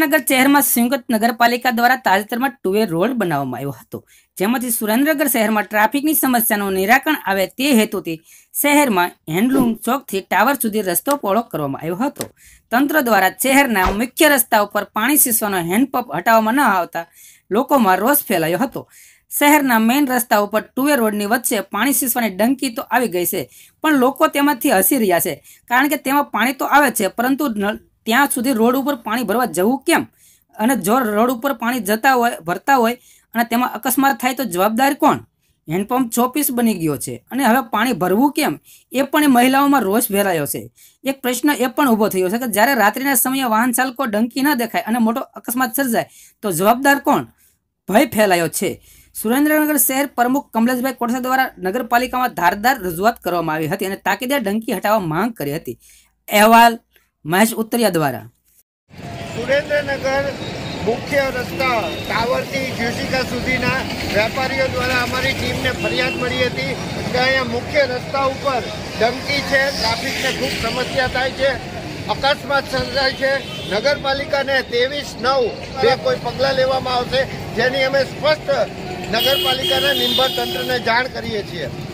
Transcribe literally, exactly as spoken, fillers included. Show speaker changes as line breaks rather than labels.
સુરેન્દ્રનગર શહેરમાં સંયુક્ત નગરપાલિકા દ્વારા તાજેતરમાં ટુ વે રોડ બનાવવામાં આવ્યો હતો, જેમાંથી સુરેન્દ્રનગર શહેરમાં ટ્રાફિકની સમસ્યાનું નિરાકરણ આવે તે હેતુથી શહેરમાં હેન્ડલૂમ ચોકથી ટાવર સુધી રસ્તો પહોળો કરવામાં આવ્યો હતો। તંત્ર દ્વારા શહેરના મુખ્ય રસ્તા ઉપર પાણી સીસવાનો હેન્ડપંપ હટાવવામાં ન આવતા લોકોમાં રોષ ફેલાયો હતો। શહેરના મેઇન રસ્તા ઉપર ટુ વે રોડની વચ્ચે પાણી સીસવાની ડંકી તો આવી ગઈ છે, પણ લોકો તેમાંથી હસી રહ્યા છે, કારણ કે તેમાં પાણી તો આવે છે, પરંતુ ત્યાં સુધી રોડ ઉપર પાણી ભરવા જવું કેમ? અને જો રોડ ઉપર પાણી જતા હોય ભરતા હોય અને તેમાં અકસ્માત થાય તો જવાબદાર કોણ? હેન્ડપંપ ચોપીસ બની ગયો છે અને હવે પાણી ભરવું કેમ, એ પણ મહિલાઓમાં રોષ ફેલાયો છે। એક પ્રશ્ન એ પણ ઊભો થયો છે કે જ્યારે રાત્રિના સમયે વાહન ચાલકો ડંકી ન દેખાય અને મોટો અકસ્માત સર્જાય તો જવાબદાર કોણ? ભય ફેલાયો છે। સુરેન્દ્રનગર શહેર પ્રમુખ કમલેશભાઈ કોટસા દ્વારા નગરપાલિકામાં ધારદાર રજૂઆત કરવામાં આવી હતી અને તાકીદે ડંકી હટાવવા માંગ કરી હતી। અહેવાલ મહેશ ઉત્તરિયા દ્વારા।
સુરેન્દ્રનગર મુખ્ય રસ્તા ટાવરથી જ્યુસિકા સુધીના વેપારીઓ દ્વારા અમારી ટીમને ફરિયાદ મળી હતી કે અહીંયા મુખ્ય રસ્તા ઉપર ડંકી છે, ટ્રાફિકને ખૂબ સમસ્યા થાય છે, અકસ્માત સર્જાય છે। નગરપાલિકાને ત્રેવીસ નવ બે કોઈ પગલાં લેવામાં આવશે, જેની અમે સ્પષ્ટ નગરપાલિકાના નિંબર તંત્રને જાણ કરીએ છીએ।